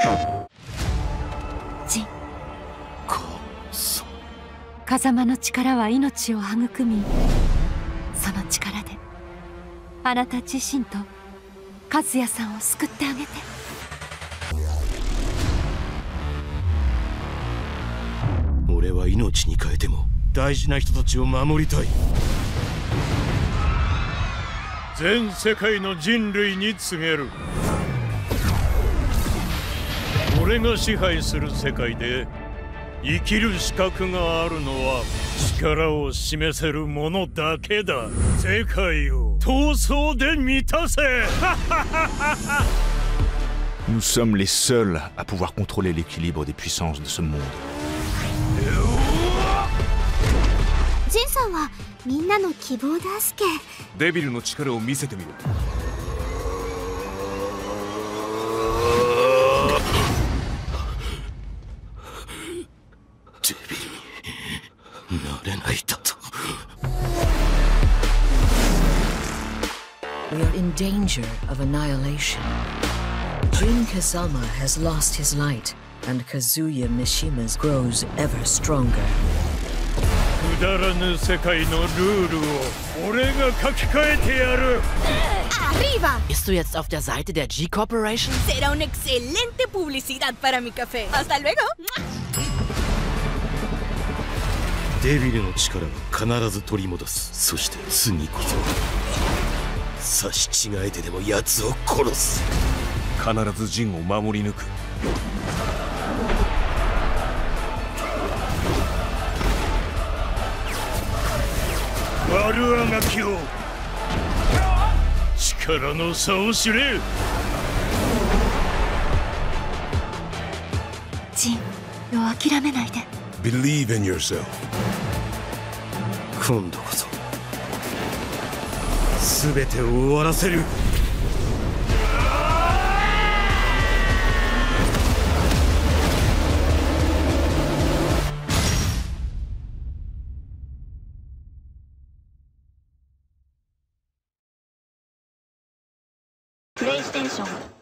ジン、 そ風間の力は命を育み、その力であなた自身と和也さんを救ってあげて。 俺は命に変えても大事な人たちを守りたい。 全世界の人類に告げる。俺が支配する世界で生きる資格があるのは力を示せるものだけだ。世界を闘争で満たせ Nous sommes les seuls à pouvoir contrôler l'équilibre des puissances de ce monde. ジンさんはみんなの希望だすけ。 デビルの力を見せてみろ。 デビルになれないだと。 We are in danger of annihilation. Jin Kazama has lost his light, and Kazuya Mishima's grows ever stronger. くだらぬ世界のルールを俺が書き換えてやる。 ¡Arriba! ¿Bist du jetzt auf der Seite der G Corporation? Será una excelente publicidad para mi café. ¡Hasta luego! デビルの力は必ず取り戻す。そして次こそ差し違えてでも奴を殺す。 必ずジンを守り抜く。 悪あがきを力の差を知れ。 ジン、よ諦めないで。 Believe in yourself. 今度こそ全てを終わらせる。 プレイステーション